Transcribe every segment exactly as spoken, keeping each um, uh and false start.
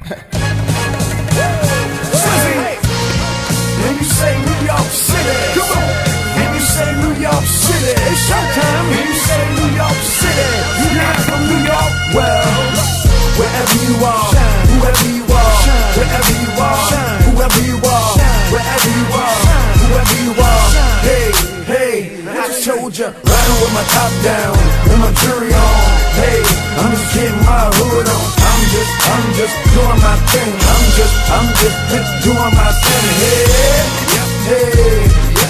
When you say New York City, come on. When you say New York City, it's showtime. When you say New York City, you're not from New York. Well, wherever you are, whoever you are, wherever you are, whoever you are, wherever you are, whoever you are. Hey, hey, I just told ya, riding with my top down, with my jury on. Hey, I'm just getting my hood on. I'm just, I'm just doing my thing. I'm just, I'm just doing my thing. Hey, hey,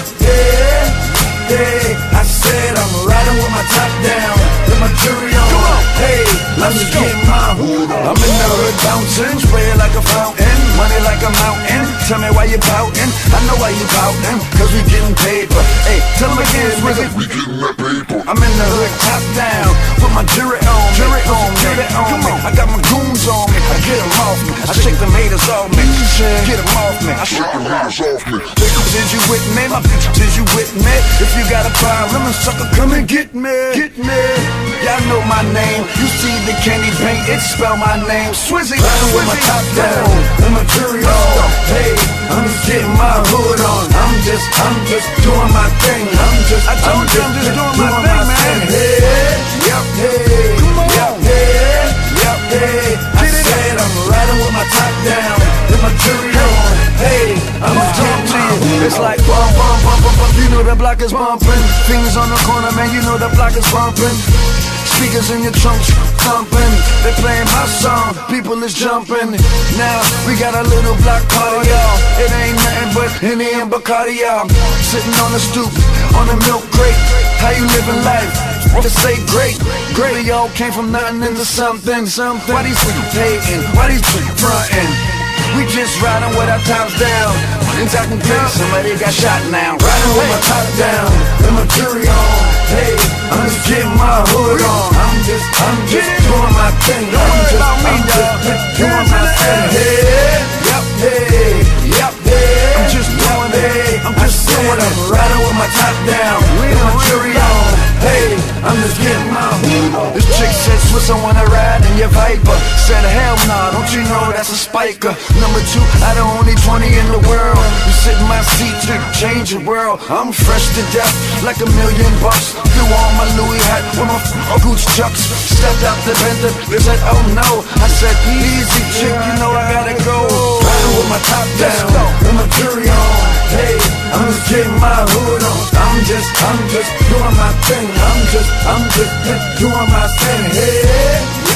hey, hey. I said I'm riding with my top down, with my jury on. Come on, hey, I'm just getting my hood on. I'm in the hood bouncing, spray it like a fountain, money like a mountain. Tell me why you pouting, I know why you pouting, cause we getting paper. Hey, tell them again, nigga, we getting that paper. I'm in the hood top down, with my jury on, jury on, jury on me. I got my goons on me, I get them off me. I shake them haters off me, get them off me. I shake them haters off me. Is you with me, my bitch, is you with me? If you got a problem, and sucker, come and get me, get me. Y'all know my name, you see the candy paint, it spell my name, Swizzy. Riding with my top down, with my jury on. Hey, I'm just getting my hood on. I'm just, I'm just doing my thing. I'm just, I told you I'm just doing my thing, man. Hey, yep, hey, yep, hey, yep, hey. I said I'm riding with my top down, with my jury on. Hey, I'm just getting my hood on. It's like bump, bump, bump, bump, bump. You know the block is bumping. Fingers on the corner, man. You know the block is bumping. Speakers in your trunks thumping. They playing my song, people is jumping. Now we got a little block party, y'all. It ain't nothing but Henny and Bacardi, y'all. Sitting on the stoop, on a milk crate. How you living life? To say great, great. We all came from nothing into something, something. Why these hating? Why these frontin'? We just riding with our tops down. Things I can get, somebody got shot now. Riding with my top down, with my jury on. Hey, I'm just getting my hood on. I'm just, I'm just doing my thing. I'm just, I'm just doing my thing. Hey, yep, hey, yep, hey. I'm just doing it. I'm just doing it. I'm riding with my top down, with my jury on. Hey, I'm just getting my hood on. This chick said, Swiss, I wanna ride in your Viper. Said, hell nah, don't you know that's a spiker. Number two, I the only twenty in the world. You sit in my seat to change the world. I'm fresh to death, like a million bucks. Threw on my Louis hat with my Gucci chucks. Stepped out the Bender, they said, oh no. I said, easy chick, you know I gotta go. Riding with my top down, with my jury on. Hey, I'm just getting my hood on. I'm just, I'm just doing my thing. I'm just, I'm just doing my thing. Hey,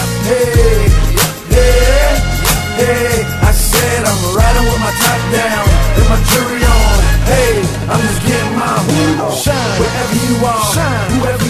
hey, hey, hey. I said I'm riding with my top down, with my jury on. Hey, I'm just getting my hood on. Shine wherever you are, whoever